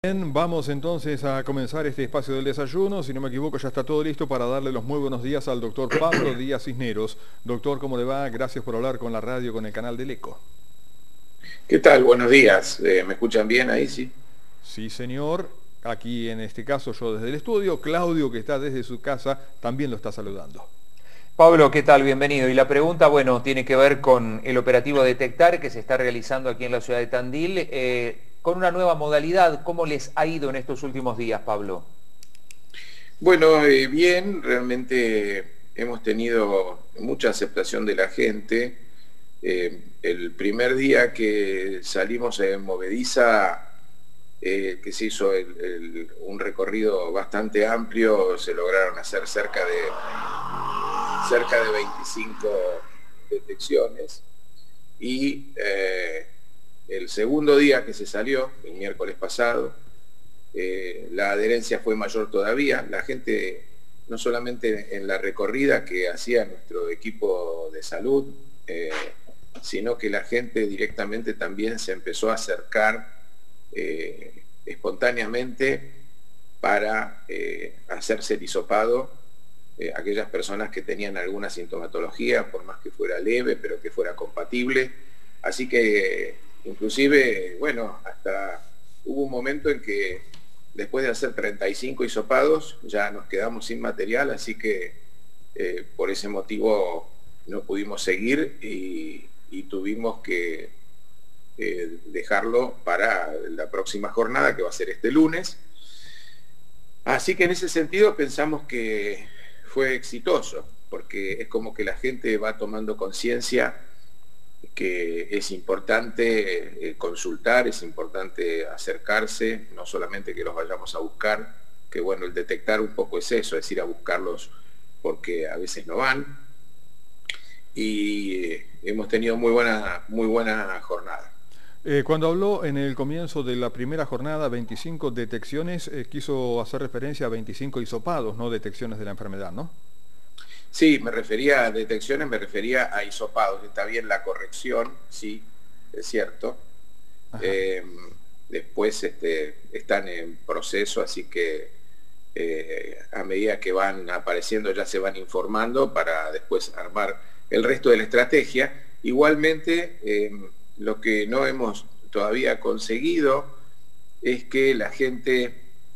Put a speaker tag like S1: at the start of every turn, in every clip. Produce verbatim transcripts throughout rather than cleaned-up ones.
S1: Bien, vamos entonces a comenzar este espacio del desayuno. Si no me equivoco, ya está todo listo para darle los muy buenos días al doctor Pablo Díaz Cisneros. Doctor, ¿cómo le va? Gracias por hablar con la radio, con el canal del Eco.
S2: ¿Qué tal? Buenos días. Eh, ¿Me escuchan bien ahí, sí?
S1: Sí, señor. Aquí en este caso yo desde el estudio. Claudio, que está desde su casa, también lo está saludando.
S3: Pablo, ¿qué tal? Bienvenido. Y la pregunta, bueno, tiene que ver con el operativo Detectar que se está realizando aquí en la ciudad de Tandil, eh, con una nueva modalidad. ¿Cómo les ha ido en estos últimos días, Pablo?
S2: Bueno, eh, bien, realmente hemos tenido mucha aceptación de la gente. Eh, el primer día que salimos en Movediza, eh, que se hizo el, el, un recorrido bastante amplio, se lograron hacer cerca de, cerca de veinticinco detecciones. Y eh, el segundo día que se salió, el miércoles pasado, eh, la adherencia fue mayor todavía. La gente, no solamente en la recorrida que hacía nuestro equipo de salud, eh, sino que la gente directamente también se empezó a acercar eh, espontáneamente para eh, hacerse el hisopado, eh, aquellas personas que tenían alguna sintomatología, por más que fuera leve, pero que fuera compatible. Así que, inclusive, bueno, hasta hubo un momento en que después de hacer treinta y cinco hisopados, ya nos quedamos sin material, así que eh, por ese motivo no pudimos seguir y, y tuvimos que eh, dejarlo para la próxima jornada, que va a ser este lunes. Así que en ese sentido pensamos que fue exitoso, porque es como que la gente va tomando conciencia que es importante eh, consultar, es importante acercarse, no solamente que los vayamos a buscar, que bueno, el detectar un poco es eso, es ir a buscarlos porque a veces no van, y eh, hemos tenido muy buena, muy buena jornada.
S1: Eh, cuando habló en el comienzo de la primera jornada, veinticinco detecciones, eh, quiso hacer referencia a veinticinco hisopados, no detecciones de la enfermedad, ¿no?
S2: Sí, me refería a detecciones, me refería a hisopados. Está bien la corrección, sí, es cierto. Eh, después este, están en proceso, así que eh, a medida que van apareciendo ya se van informando para después armar el resto de la estrategia. Igualmente, eh, lo que no hemos todavía conseguido es que la gente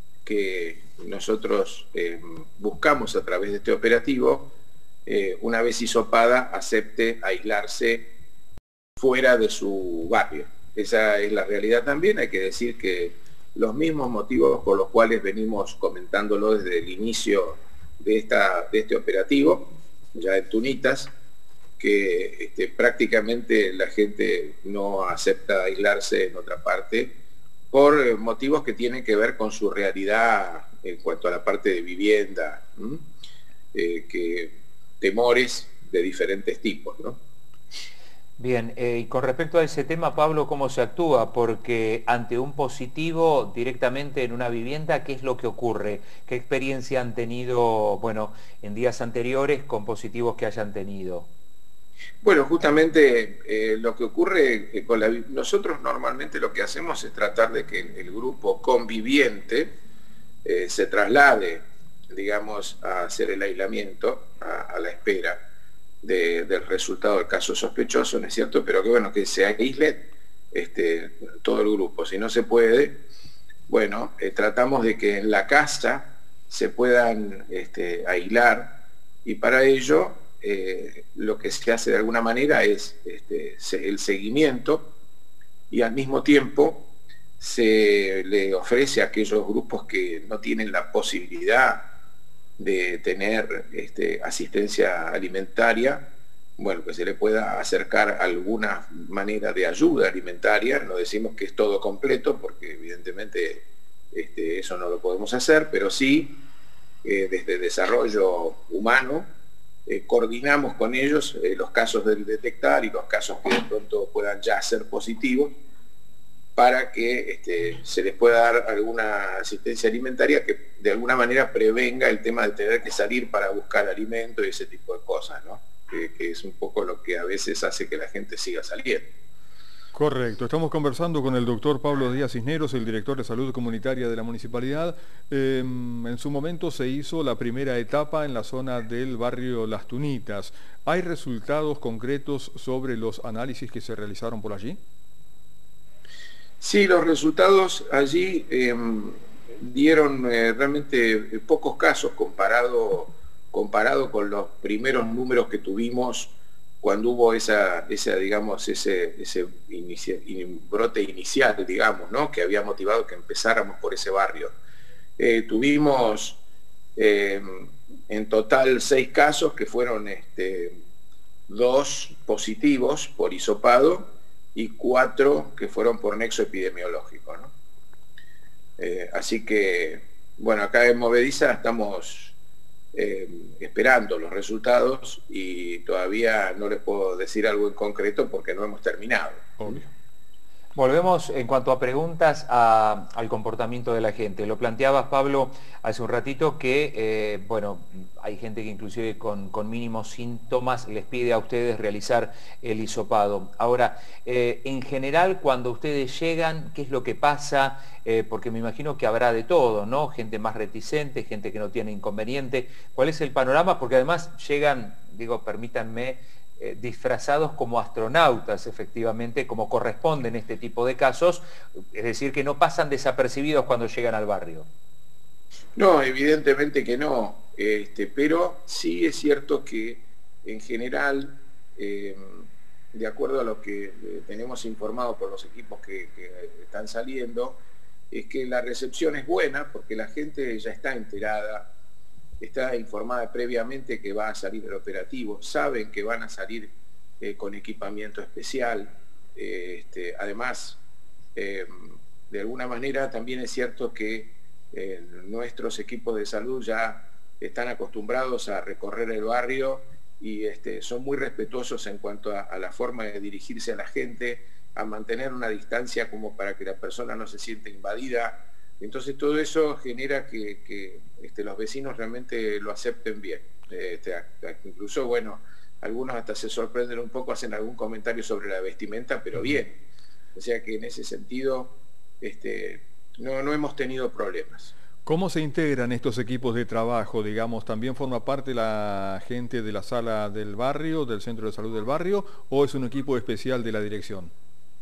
S2: que nosotros eh, buscamos a través de este operativo, Eh, una vez hisopada, acepte aislarse fuera de su barrio. Esa es la realidad también. Hay que decir que los mismos motivos por los cuales venimos comentándolo desde el inicio de, esta, de este operativo, ya en Tunitas, que este, prácticamente la gente no acepta aislarse en otra parte por motivos que tienen que ver con su realidad en cuanto a la parte de vivienda, eh, que temores de diferentes tipos, ¿no?
S3: Bien, eh, y con respecto a ese tema, Pablo, ¿cómo se actúa? Porque ante un positivo directamente en una vivienda, ¿qué es lo que ocurre? ¿Qué experiencia han tenido, bueno, en días anteriores con positivos que hayan tenido?
S2: Bueno, justamente eh, lo que ocurre eh, con la... Nosotros normalmente lo que hacemos es tratar de que el grupo conviviente eh, se traslade, digamos, a hacer el aislamiento, a, a la espera de, del resultado del caso sospechoso, ¿no es cierto? Pero que bueno, que se aísle este, todo el grupo. Si no se puede, bueno, eh, tratamos de que en la casa se puedan este, aislar, y para ello eh, lo que se hace de alguna manera es este, el seguimiento, y al mismo tiempo se le ofrece a aquellos grupos que no tienen la posibilidad de tener este, asistencia alimentaria, bueno, que se le pueda acercar alguna manera de ayuda alimentaria. No decimos que es todo completo, porque evidentemente este, eso no lo podemos hacer, pero sí, eh, desde desarrollo humano, eh, coordinamos con ellos eh, los casos del detectar y los casos que de pronto puedan ya ser positivos, para que este, se les pueda dar alguna asistencia alimentaria que de alguna manera prevenga el tema de tener que salir para buscar alimento y ese tipo de cosas, ¿no? Que, que es un poco lo que a veces hace que la gente siga saliendo.
S1: Correcto, estamos conversando con el doctor Pablo Díaz Cisneros, el director de salud comunitaria de la municipalidad. Eh, en su momento se hizo la primera etapa en la zona del barrio Las Tunitas. ¿Hay resultados concretos sobre los análisis que se realizaron por allí?
S2: Sí, los resultados allí eh, dieron eh, realmente pocos casos comparado, comparado con los primeros números que tuvimos cuando hubo esa, esa digamos, ese, ese inicia, in, brote inicial, digamos, ¿no? Que había motivado que empezáramos por ese barrio. Eh, tuvimos eh, en total seis casos que fueron este, dos positivos por hisopado y cuatro que fueron por nexo epidemiológico, ¿no? Eh, así que, bueno, acá en Movediza estamos Eh, esperando los resultados y todavía no les puedo decir algo en concreto porque no hemos terminado.
S1: Obvio.
S3: Volvemos en cuanto a preguntas a, al comportamiento de la gente. Lo planteabas, Pablo, hace un ratito que, eh, bueno, hay gente que inclusive con, con mínimos síntomas les pide a ustedes realizar el hisopado. Ahora, eh, en general, cuando ustedes llegan, ¿qué es lo que pasa? Eh, porque me imagino que habrá de todo, ¿no? Gente más reticente, gente que no tiene inconveniente. ¿Cuál es el panorama? Porque además llegan, digo, permítanme, Eh, disfrazados como astronautas, efectivamente, como corresponde en este tipo de casos, es decir, que no pasan desapercibidos cuando llegan al barrio.
S2: No, evidentemente que no, este, pero sí es cierto que en general, eh, de acuerdo a lo que eh, tenemos informado por los equipos que, que están saliendo, es que la recepción es buena porque la gente ya está enterada, está informada previamente que va a salir el operativo, saben que van a salir eh, con equipamiento especial. Eh, este, además, eh, de alguna manera también es cierto que eh, nuestros equipos de salud ya están acostumbrados a recorrer el barrio y este, son muy respetuosos en cuanto a, a la forma de dirigirse a la gente, a mantener una distancia como para que la persona no se sienta invadida. Entonces todo eso genera que, que este, los vecinos realmente lo acepten bien. Este, incluso, bueno, algunos hasta se sorprenden un poco, hacen algún comentario sobre la vestimenta, pero bien. O sea que en ese sentido este, no, no hemos tenido problemas.
S1: ¿Cómo se integran estos equipos de trabajo? Digamos, ¿también forma parte la gente de la sala del barrio, del centro de salud del barrio, o es un equipo especial de la dirección?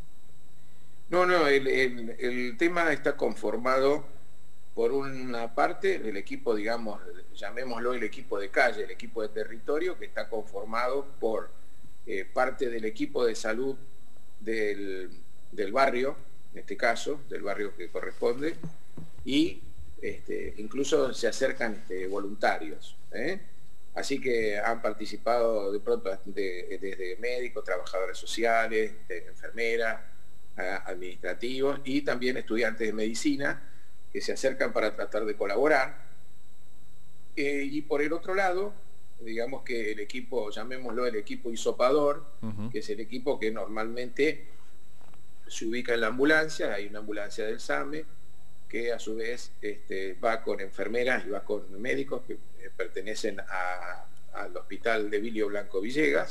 S2: No, no, el, el, el tema está conformado por una parte, el equipo, digamos, llamémoslo el equipo de calle, el equipo de territorio, que está conformado por eh, parte del equipo de salud del, del barrio, en este caso, del barrio que corresponde, y este, incluso se acercan este, voluntarios, ¿eh? Así que han participado de pronto de, desde médicos, trabajadores sociales, de enfermeras, administrativos y también estudiantes de medicina que se acercan para tratar de colaborar. Eh, y por el otro lado, digamos que el equipo, llamémoslo el equipo hisopador, uh-huh. que es el equipo que normalmente se ubica en la ambulancia, hay una ambulancia del SAME, que a su vez este, va con enfermeras y va con médicos que eh, pertenecen a, al hospital de Vilio Blanco Villegas.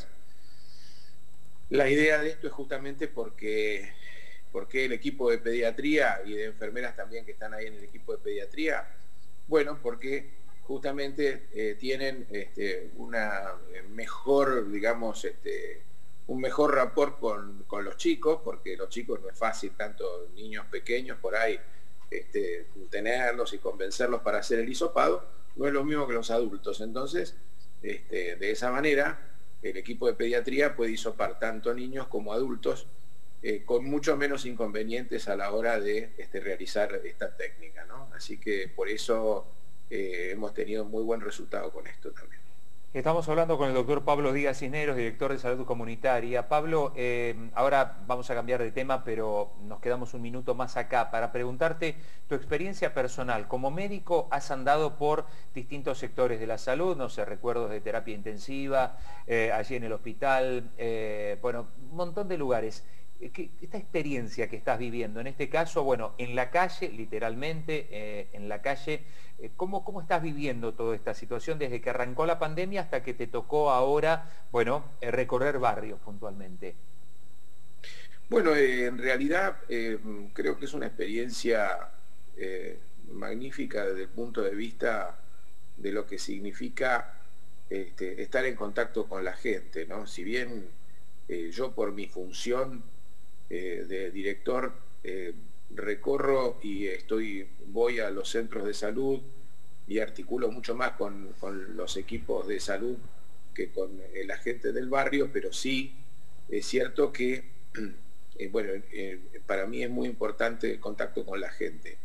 S2: La idea de esto es justamente porque porque el equipo de pediatría y de enfermeras también que están ahí en el equipo de pediatría, bueno, porque justamente eh, tienen este, una mejor, digamos, este, un mejor rapport con, con los chicos, porque los chicos no es fácil, tanto niños pequeños por ahí, este, tenerlos y convencerlos para hacer el hisopado, no es lo mismo que los adultos. Entonces, este, de esa manera, el equipo de pediatría puede hisopar tanto niños como adultos, Eh, con mucho menos inconvenientes a la hora de este, realizar esta técnica, ¿no? Así que por eso eh, hemos tenido muy buen resultado con esto también.
S3: Estamos hablando con el doctor Pablo Díaz Cisneros, director de Salud Comunitaria. Pablo, eh, ahora vamos a cambiar de tema, pero nos quedamos un minuto más acá para preguntarte tu experiencia personal. Como médico has andado por distintos sectores de la salud, no sé, recuerdos de terapia intensiva, eh, allí en el hospital, eh, bueno, un montón de lugares. Esta experiencia que estás viviendo, en este caso, bueno, en la calle, literalmente, eh, en la calle, eh, ¿cómo, ¿cómo estás viviendo toda esta situación desde que arrancó la pandemia hasta que te tocó ahora, bueno, eh, recorrer barrios puntualmente?
S2: Bueno, eh, en realidad eh, creo que es una experiencia eh, magnífica desde el punto de vista de lo que significa este, estar en contacto con la gente, ¿no? Si bien eh, yo por mi función eh, de director eh, recorro y estoy, voy a los centros de salud y articulo mucho más con, con los equipos de salud que con la gente del barrio, pero sí es cierto que Eh, bueno, eh, para mí es muy importante el contacto con la gente.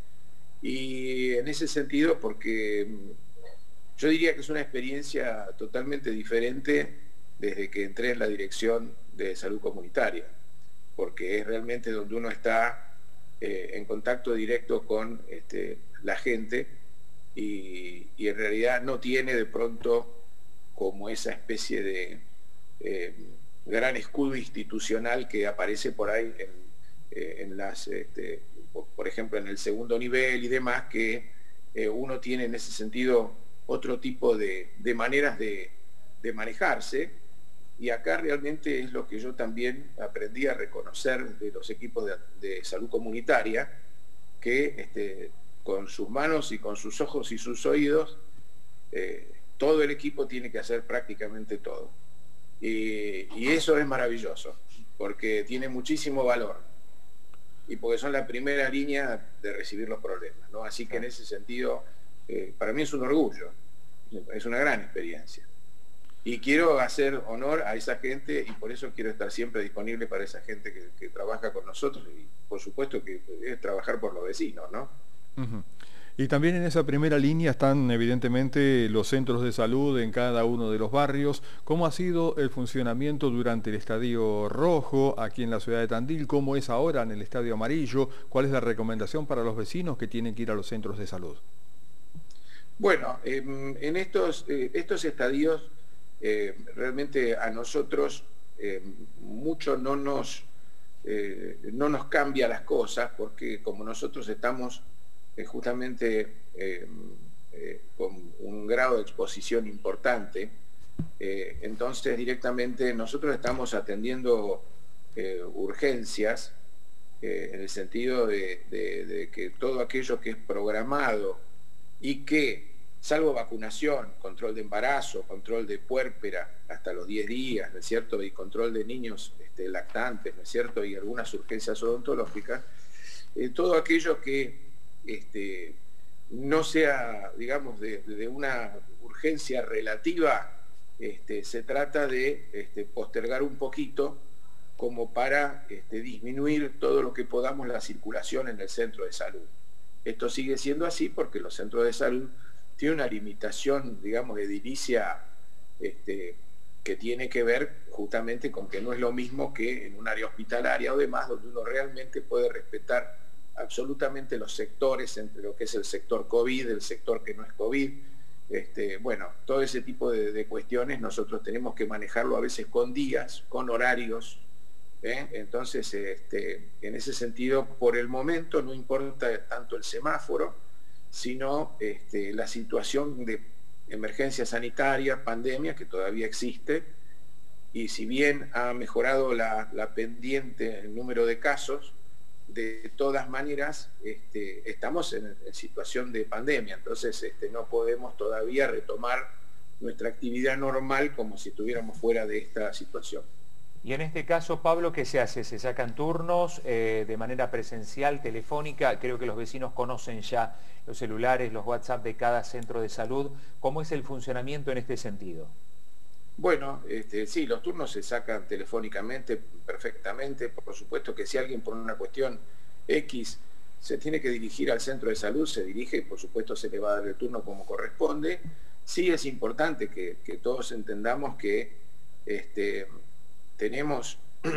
S2: Y en ese sentido, porque yo diría que es una experiencia totalmente diferente desde que entré en la dirección de salud comunitaria, porque es realmente donde uno está eh, en contacto directo con este, la gente y, y en realidad no tiene de pronto como esa especie de... Eh, gran escudo institucional que aparece por ahí en, eh, en las, este, por ejemplo, en el segundo nivel y demás, que eh, uno tiene en ese sentido otro tipo de, de maneras de, de manejarse, y acá realmente es lo que yo también aprendí a reconocer de los equipos de, de salud comunitaria, que este, con sus manos y con sus ojos y sus oídos, eh, todo el equipo tiene que hacer prácticamente todo. Y, y eso es maravilloso, porque tiene muchísimo valor y porque son la primera línea de recibir los problemas, ¿no? Así que en ese sentido, eh, para mí es un orgullo, es una gran experiencia. Y quiero hacer honor a esa gente y por eso quiero estar siempre disponible para esa gente que, que trabaja con nosotros y por supuesto que es trabajar por los vecinos, ¿no?
S1: Uh-huh. Y también en esa primera línea están evidentemente los centros de salud en cada uno de los barrios. ¿Cómo ha sido el funcionamiento durante el Estadio Rojo aquí en la ciudad de Tandil? ¿Cómo es ahora en el Estadio Amarillo? ¿Cuál es la recomendación para los vecinos que tienen que ir a los centros de salud?
S2: Bueno, eh, en estos, eh, estos estadios eh, realmente a nosotros eh, mucho no nos, eh, no nos cambia las cosas porque como nosotros estamos Eh, justamente eh, eh, con un grado de exposición importante, eh, entonces directamente nosotros estamos atendiendo eh, urgencias eh, en el sentido de, de, de que todo aquello que es programado y que, salvo vacunación, control de embarazo, control de puérpera hasta los diez días, ¿no es cierto?, y control de niños este, lactantes, ¿no es cierto?, y algunas urgencias odontológicas, eh, todo aquello que Este, no sea, digamos, de, de una urgencia relativa, este, se trata de este, postergar un poquito como para este, disminuir todo lo que podamos la circulación en el centro de salud. Esto sigue siendo así porque los centros de salud tienen una limitación, digamos, edilicia este, que tiene que ver justamente con que no es lo mismo que en un área hospitalaria o demás, donde uno realmente puede respetar absolutamente los sectores, entre lo que es el sector COVID, el sector que no es COVID, este, bueno, todo ese tipo de, de cuestiones nosotros tenemos que manejarlo a veces con días, con horarios, ¿eh? Entonces, este, en ese sentido, por el momento no importa tanto el semáforo, sino este, la situación de emergencia sanitaria, pandemia, que todavía existe, y si bien ha mejorado la, la pendiente, el número de casos, de todas maneras este, estamos en, en situación de pandemia, entonces este, no podemos todavía retomar nuestra actividad normal como si estuviéramos fuera de esta situación.
S3: Y en este caso, Pablo, ¿qué se hace? ¿Se sacan turnos eh, de manera presencial, telefónica? Creo que los vecinos conocen ya los celulares, los WhatsApp de cada centro de salud. ¿Cómo es el funcionamiento en este sentido?
S2: Bueno, este, sí, los turnos se sacan telefónicamente perfectamente. Por supuesto que si alguien por una cuestión X se tiene que dirigir al centro de salud, se dirige y por supuesto se le va a dar el turno como corresponde. Sí es importante que, que todos entendamos que este, tenemos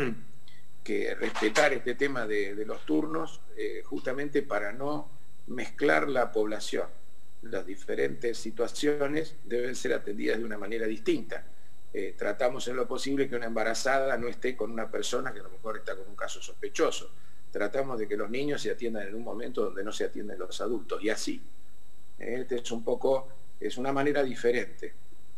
S2: que respetar este tema de, de los turnos eh, justamente para no mezclar la población. Las diferentes situaciones deben ser atendidas de una manera distinta. Eh, tratamos en lo posible que una embarazada no esté con una persona que a lo mejor está con un caso sospechoso. Tratamos de que los niños se atiendan en un momento donde no se atienden los adultos, y así. Este es un poco, es una manera diferente.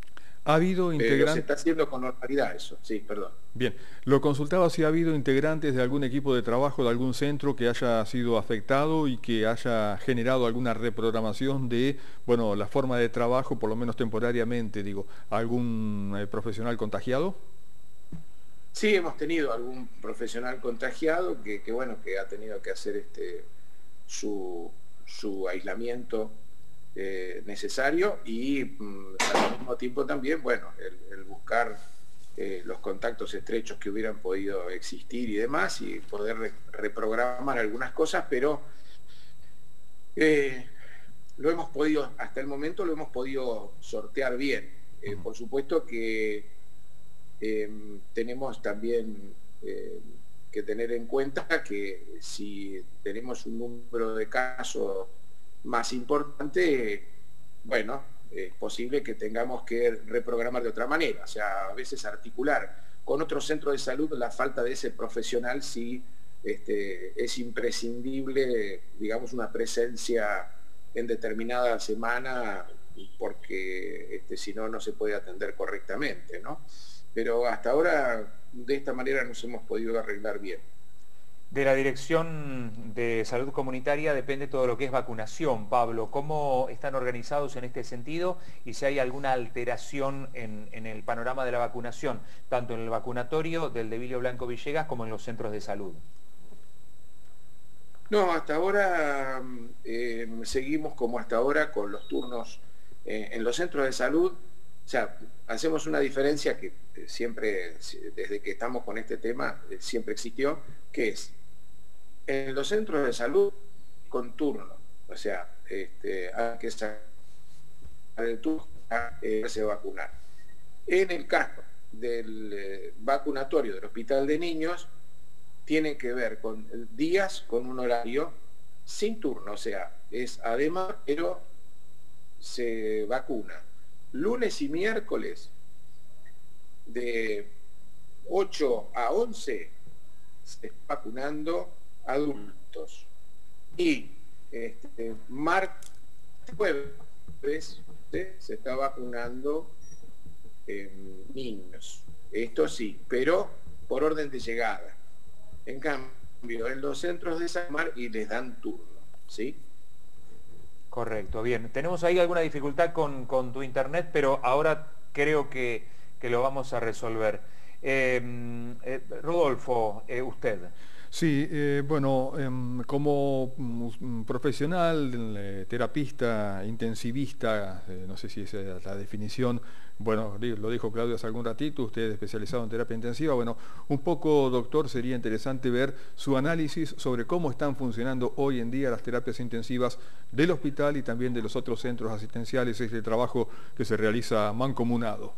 S1: ¿Ha habido
S2: Pero se
S1: integrantes?
S2: está haciendo con normalidad eso, sí, perdón.
S1: Bien, lo consultaba si ha habido integrantes de algún equipo de trabajo, de algún centro que haya sido afectado y que haya generado alguna reprogramación de, bueno, la forma de trabajo, por lo menos temporariamente, digo, algún eh, profesional contagiado.
S2: Sí, hemos tenido algún profesional contagiado que, que bueno, que ha tenido que hacer este, su, su aislamiento eh, necesario y mm, al mismo tiempo también, bueno, el, el buscar eh, los contactos estrechos que hubieran podido existir y demás y poder re reprogramar algunas cosas, pero eh, lo hemos podido, hasta el momento lo hemos podido sortear bien. Eh, por supuesto que eh, tenemos también eh, que tener en cuenta que si tenemos un número de casos más importante, bueno, es posible que tengamos que reprogramar de otra manera, o sea, a veces articular con otro centro de salud la falta de ese profesional si este, es imprescindible, digamos, una presencia en determinada semana porque este, si no, no se puede atender correctamente, ¿no? Pero hasta ahora de esta manera nos hemos podido arreglar bien.
S3: De la Dirección de Salud Comunitaria depende todo lo que es vacunación, Pablo. ¿Cómo están organizados en este sentido y si hay alguna alteración en, en el panorama de la vacunación, tanto en el vacunatorio del Debilio Blanco Villegas como en los centros de salud?
S2: No, hasta ahora eh, seguimos como hasta ahora con los turnos eh, en los centros de salud. O sea, hacemos una diferencia que siempre, desde que estamos con este tema, siempre existió, que es en los centros de salud con turno. O sea, este, hay que sacar el turno a eh, se vacunar. En el caso del eh, vacunatorio del Hospital de Niños, tiene que ver con días con un horario sin turno, o sea, es además, pero se vacuna lunes y miércoles de ocho a once se está vacunando adultos y este, martes jueves se está vacunando eh, niños, esto sí, pero por orden de llegada. En cambio, en los centros de salud y les dan turno, ¿sí?
S3: Correcto, bien. Tenemos ahí alguna dificultad con, con tu internet, pero ahora creo que, que lo vamos a resolver. Eh, eh, Rodolfo, eh, usted.
S1: Sí, eh, bueno, eh, como mm, profesional, eh, terapista, intensivista, eh, no sé si esa es la definición, bueno, lo dijo Claudio hace algún ratito, usted es especializado en terapia intensiva, bueno, un poco, doctor, sería interesante ver su análisis sobre cómo están funcionando hoy en día las terapias intensivas del hospital y también de los otros centros asistenciales, este trabajo que se realiza mancomunado.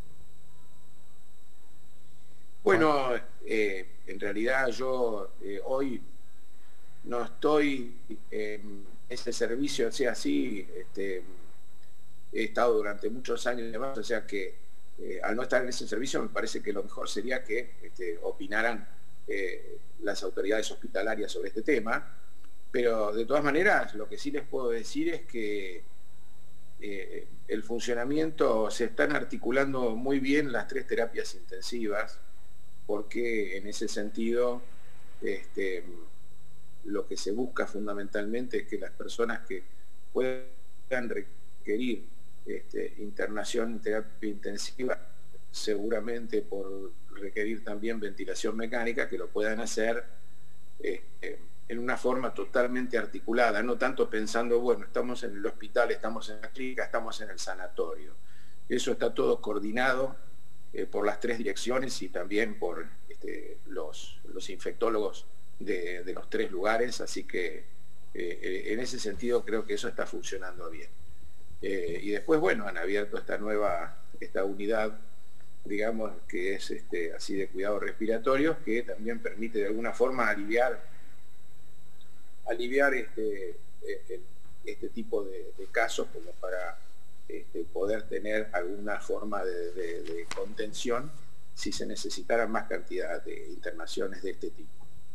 S2: Bueno, eh, en realidad yo eh, hoy no estoy en ese servicio, o sea, así, este, he estado durante muchos años y demás, o sea que eh, al no estar en ese servicio me parece que lo mejor sería que este, opinaran eh, las autoridades hospitalarias sobre este tema, pero de todas maneras lo que sí les puedo decir es que eh, el funcionamiento, se están articulando muy bien las tres terapias intensivas, porque en ese sentido este, lo que se busca fundamentalmente es que las personas que puedan requerir este, internación en terapia intensiva, seguramente por requerir también ventilación mecánica, que lo puedan hacer este, en una forma totalmente articulada, no tanto pensando, bueno, estamos en el hospital, estamos en la clínica, estamos en el sanatorio. Eso está todo coordinado Eh, por las tres direcciones y también por este, los, los infectólogos de, de los tres lugares, así que eh, en ese sentido creo que eso está funcionando bien. Eh, y después, bueno, han abierto esta nueva, esta unidad, digamos, que es este, así de cuidados respiratorios, que también permite de alguna forma aliviar, aliviar este, este tipo de, de casos como para Este, poder tener alguna forma de, de, de contención si se necesitara más cantidad de internaciones de este tipo.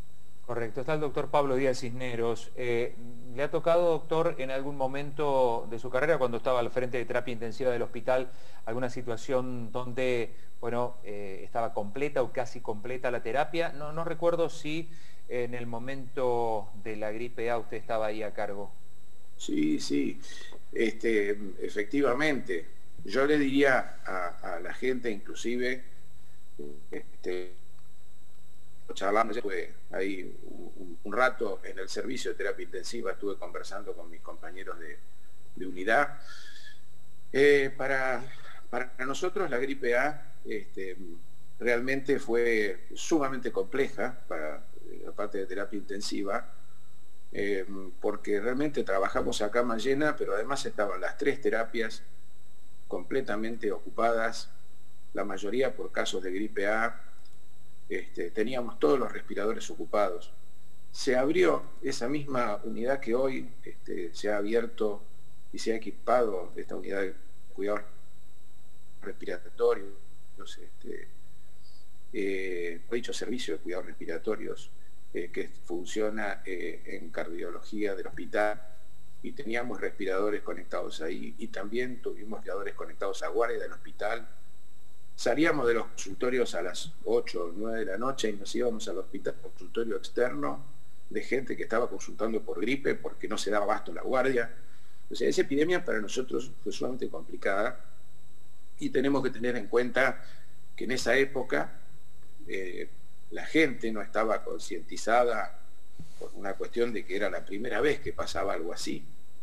S3: Correcto, está el doctor Pablo Díaz Cisneros. Eh, ¿Le ha tocado, doctor, en algún momento de su carrera, cuando estaba al frente de terapia intensiva del hospital, alguna situación donde, bueno, eh, estaba completa o casi completa la terapia? No, no recuerdo si en el momento de la gripe A usted estaba ahí a cargo.
S2: Sí, sí, este, efectivamente. Yo le diría a, a la gente, inclusive, este, charlando, estuve ahí un, un rato en el servicio de terapia intensiva, estuve conversando con mis compañeros de, de unidad. Eh, para, para nosotros la gripe A este, realmente fue sumamente compleja para la parte de terapia intensiva, eh, porque realmente trabajamos a cama llena, pero además estaban las tres terapias completamente ocupadas, la mayoría por casos de gripe A. Este, teníamos todos los respiradores ocupados. Se abrió esa misma unidad que hoy este, se ha abierto y se ha equipado, esta unidad de cuidados respiratorios, este, eh, dicho servicio de cuidados respiratorios, eh, que funciona eh, en cardiología del hospital, y teníamos respiradores conectados ahí, y también tuvimos respiradores conectados a guardia del hospital. Salíamos de los consultorios a las ocho o nueve de la noche y nos íbamos al hospital, consultorio externo, de gente que estaba consultando por gripe porque no se daba abasto en la guardia. O sea, esa epidemia para nosotros fue sumamente complicada, y tenemos que tener en cuenta que en esa época eh, la gente no estaba concientizada por una cuestión de que era la primera vez que pasaba algo así.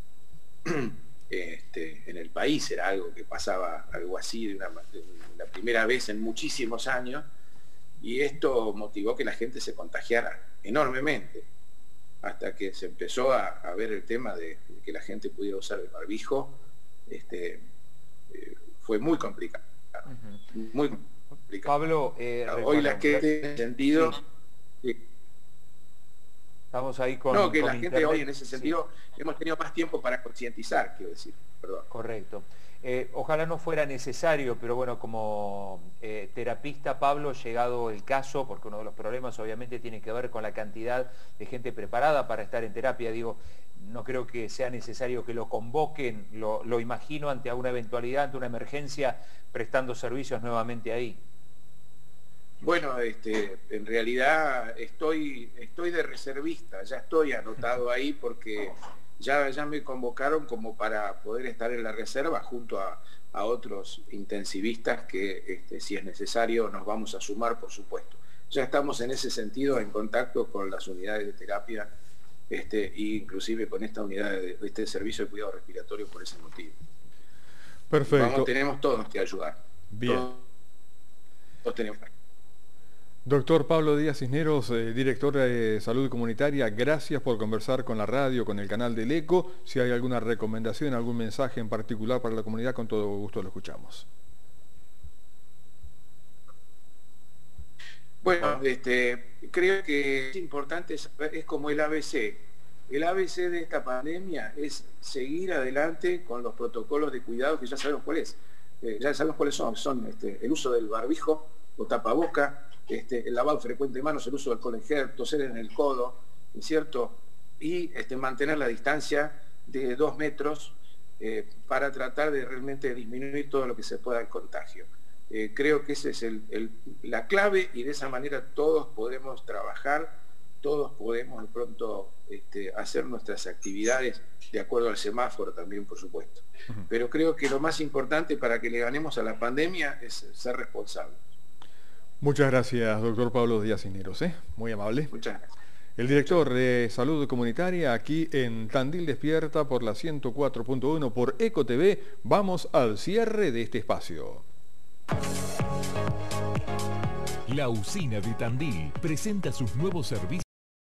S2: Este, en el país era algo que pasaba algo así de, una, de la primera vez en muchísimos años, y esto motivó que la gente se contagiara enormemente, hasta que se empezó a, a ver el tema de, de que la gente pudiera usar el barbijo. Este, eh, fue muy complicado, uh-huh. muy complicado.
S3: Pablo, eh,
S2: hoy la gente en ese sentido... Sí. Eh,
S3: Estamos ahí con...
S2: No, que
S3: con
S2: la
S3: internet.
S2: gente hoy en ese sentido sí. Hemos tenido más tiempo para concientizar, quiero decir, perdón.
S3: Correcto. Eh, ojalá no fuera necesario, pero bueno, como eh, terapista, Pablo, llegado el caso, porque uno de los problemas obviamente tiene que ver con la cantidad de gente preparada para estar en terapia, digo, no creo que sea necesario que lo convoquen, lo, lo imagino ante alguna eventualidad, ante una emergencia, prestando servicios nuevamente ahí.
S2: Bueno, este, en realidad estoy, estoy de reservista, ya estoy anotado ahí porque ya, ya me convocaron como para poder estar en la reserva junto a, a otros intensivistas que este, si es necesario nos vamos a sumar, por supuesto. Ya estamos en ese sentido en contacto con las unidades de terapia, este, e inclusive con esta unidad de este servicio de cuidado respiratorio por ese motivo.
S1: Perfecto.
S2: Vamos, tenemos todos que ayudar.
S1: Bien.
S2: Todos, todos tenemos.
S1: Doctor Pablo Díaz Cisneros, eh, director de Salud Comunitaria, gracias por conversar con la radio, con el canal del ECO. Si hay alguna recomendación, algún mensaje en particular para la comunidad, con todo gusto lo escuchamos.
S2: Bueno, este, creo que es importante saber, es como el A B C. El A B C de esta pandemia es seguir adelante con los protocolos de cuidado que ya sabemos cuál es. Eh, ya sabemos cuáles son. Son este, el uso del barbijo o tapaboca, Este, el lavado frecuente de manos, el uso del alcohol en gel, toser en el codo, ¿cierto? Y este, mantener la distancia de dos metros eh, para tratar de realmente disminuir todo lo que se pueda el contagio. Eh, creo que esa es el, el, la clave, y de esa manera todos podemos trabajar, todos podemos de pronto este, hacer nuestras actividades de acuerdo al semáforo también, por supuesto. Uh-huh. Pero creo que lo más importante para que le ganemos a la pandemia es ser responsables.
S1: Muchas gracias, doctor Pablo Díaz Cisneros, ¿eh? Muy amable.
S2: Muchas gracias.
S1: El director de Salud Comunitaria aquí en Tandil Despierta por la ciento cuatro punto uno por ECO T V. Vamos al cierre de este espacio.
S4: La Usina de Tandil presenta sus nuevos servicios.